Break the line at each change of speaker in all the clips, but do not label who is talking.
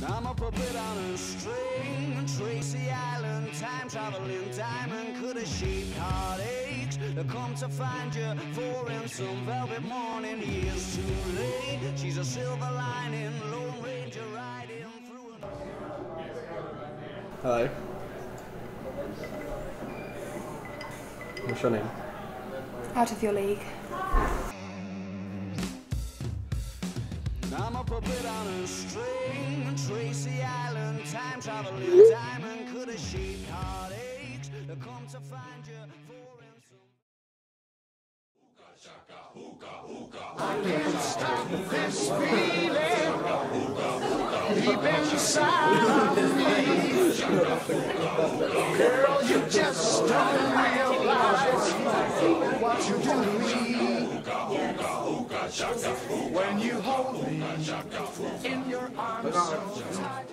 I'm a puppet on a string, Tracy Island, time traveling diamond, could have shaped heartaches. Come to find you, for in some velvet morning, years too late. She's a silver lining, Lone Ranger riding through.
Hello. What's your name?
Out of your league.
I'm a puppet on a string, Tracy Island, time traveling diamond, could have shaped heartaches. Come to find you, for in some. I can't stop this feeling deep inside of me. Girl, you just don't realize what you do to me. When you hold me in your arms so tight.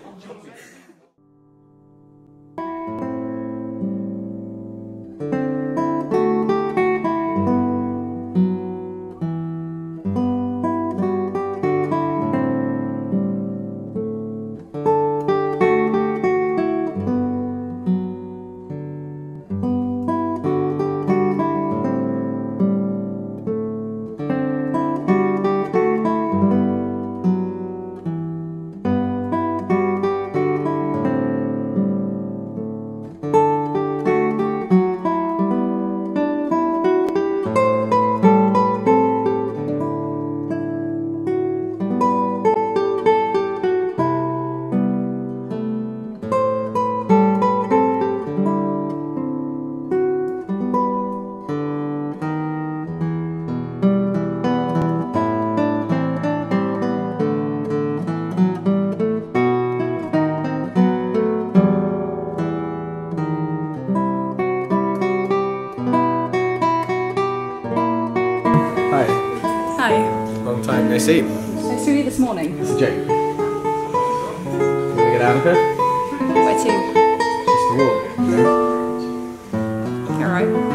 Hi.
Long time no see.
I saw you this morning.
It's a joke. You wanna get out of it?
Where to?
Just a walk, you know?
Alright.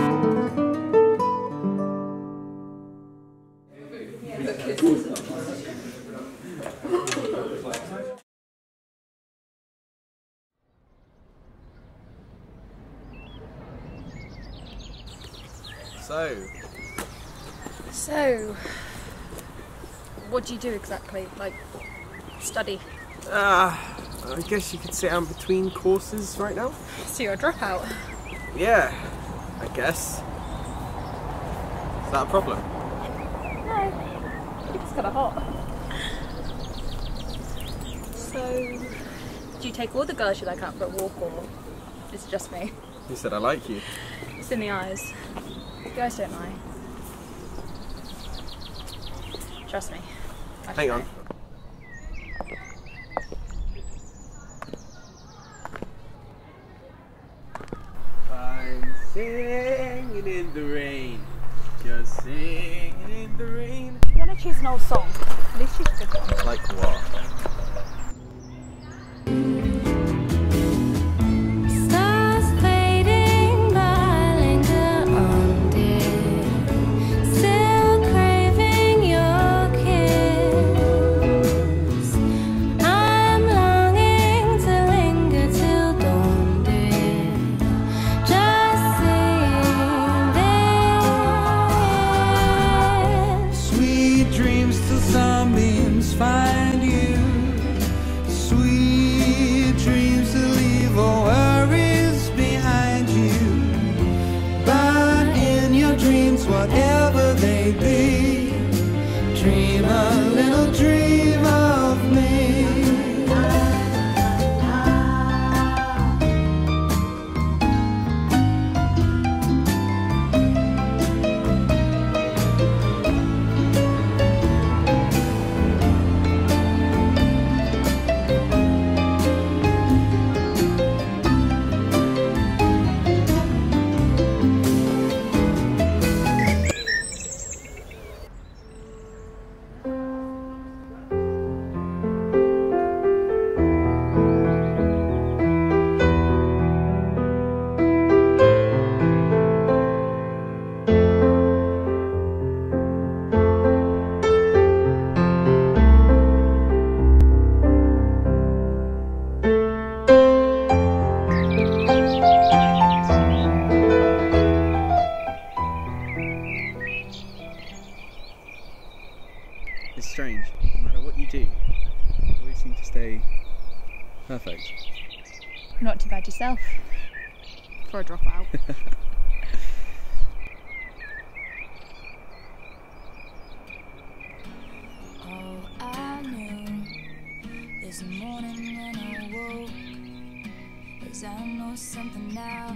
So, what do you do exactly? Like, study?
I guess you could say I'm between courses right now.
So you're a dropout?
Yeah, I guess. Is that a problem?
No, it's kind of hot. So, do you take all the girls you like out for a walk, or is it just me?
You said I like you.
It's in the eyes. Guys don't lie. Trust me.
Hang on. I'm singing in the rain, just singing in the rain.
You want to choose an old song? At least choose a good one.
Like what?
Find you, sweet dreams to leave all worries behind you. But in your dreams, whatever they be, dream a little dream of me.
It's strange. No matter what you do, you always seem to stay perfect.
Not too bad yourself for a dropout.
Oh, I knew this morning when I woke, as I know something now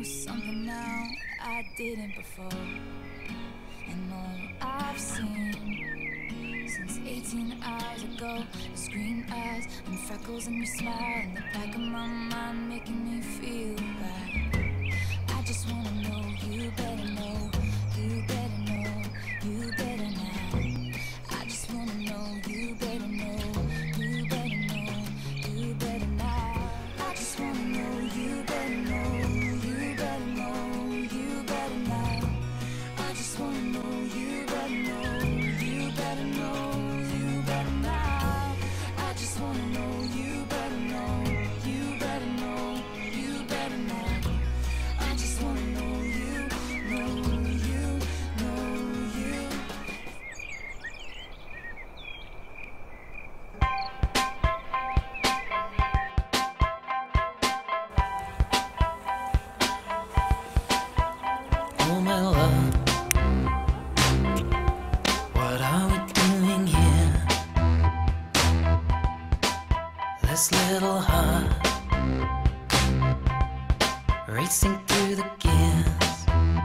I didn't before. And all I've seen since 18 hours ago is green eyes and freckles and your smile in the back of my mind, making me feel bad. I just wanna know, you better know, you better know, you better now. I just wanna know, you better know, you better know, you better now. I just wanna know, you better know, you better know, you better now. I just wanna know, you better know, you better know, you better now. I just wanna know, you better know, you better know, you better now. I just wanna know, you know, you know, you.
Oh my love, what are we doing here? This little heart racing through the gears,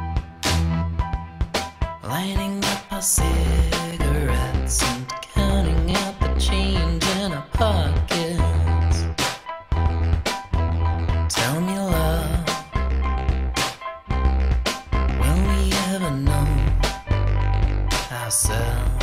lining up our cigarettes and counting out the change in our pockets. Tell me, love, will we ever know ourselves?